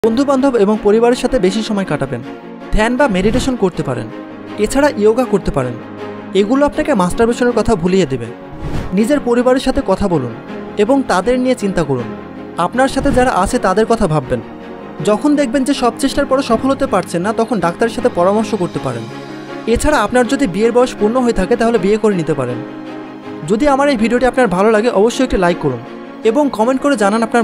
বন্ধুবান্ধব এবং পরিবারের সাথে বেশি সময় কাটাবেন। ধ্যান বা মেডিটেশন করতে পারেন। এছাড়া ইয়োগা করতে পারেন। এগুলো আপনাকে মাস্টারবেশনের কথা ভুলিয়ে দেবে। নিজের পরিবারের সাথে কথা বলুন এবং তাদের নিয়ে চিন্তা করুন। আপনার সাথে যারা আছে তাদের কথা ভাববেন। যখন দেখবেন যে সব চেষ্টার পরও সফল হতে পারছেন না, তখন ডাক্তারের সাথে পরামর্শ করতে পারেন। এছাড়া আপনার যদি বিয়ের বয়স পূর্ণ হয়ে থাকে তাহলে বিয়ে করে নিতে পারেন। যদি আমার এই ভিডিওটি আপনার ভালো লাগে অবশ্যই একটি লাইক করুন এবং কমেন্ট করে জানান আপনার